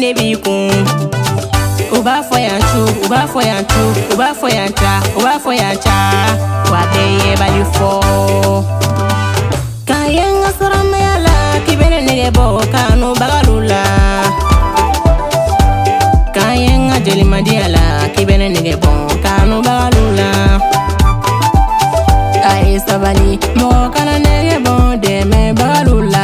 de b'i kun. U b'a fɔ yan cu, u b'a fɔ yan cu, u b'a fɔ yan ca, u b'a fɔ yan ca, wa bɛɛ ye bali fɔ. K'a ye n ka saramaya la k'i bɛ ne nɛgɛ bɔ kanu bagalu la. K'a ye n ka jelimadiya la k'i bɛ ne nɛgɛ bɔ kanu bagalu la. A ye sabali mɔgɔ kana nɛgɛ bɔ dɛmɛ bagalu la.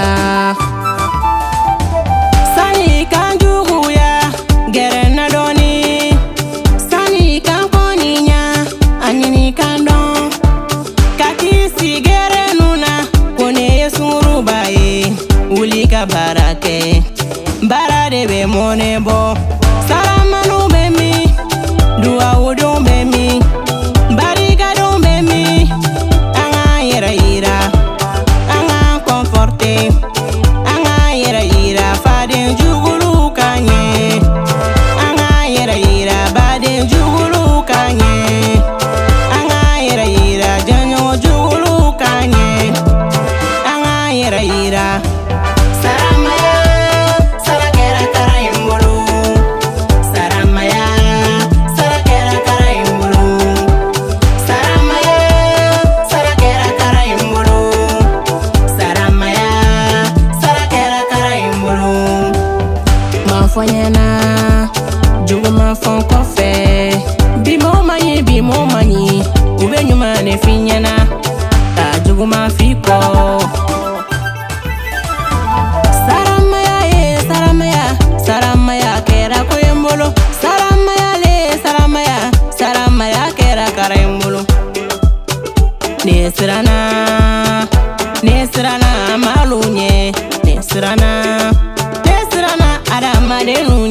Sani kan juguya gɛrɛ na dɔɔni, sani kan kɔniya a ɲini kan dɔn. Ka k'i sigɛrɛ nun na ko ne ye sunguruba ye, wuli ka baara kɛ, baara de bɛ mɔnɛ bɔ. Saramanu bɛ min, duwawudenw bɛ min, barikadenw bɛ min. An k'an yɛrɛ yira, an k'an kɔnfɔrte, an k'an yɛrɛ yira faden jugulu ka ɲɛ. An k'an yɛrɛ yira baden jugulu ka ɲɛ. An k'an yɛrɛ yira jɛɲɔgɔn jugulu ka ɲɛ. An k'an yɛrɛ yira. Saramaya, sara kɛra kara in bolo. Saramaya, sara kɛra kara in bolo. Saramaya, sara kɛra kara in bolo. Saramaya, sara kɛra kara in bolo. M'a fɔ ɲɛna, jugu ma fɔ n kɔfɛ. Bi m'o ma ɲi, bi m'o ma ɲi, u bɛ ɲuman de f'i ɲɛna, ka jugu ma f'i kɔ. Saramaya ye saramaya, saramaya kɛra ko ye n bolo. Saramaya le saramaya, saramaya kɛra kara ye n bolo. Ne siranna, ne siranna maalu ɲɛ, ne siranna, ne siranna adamadenw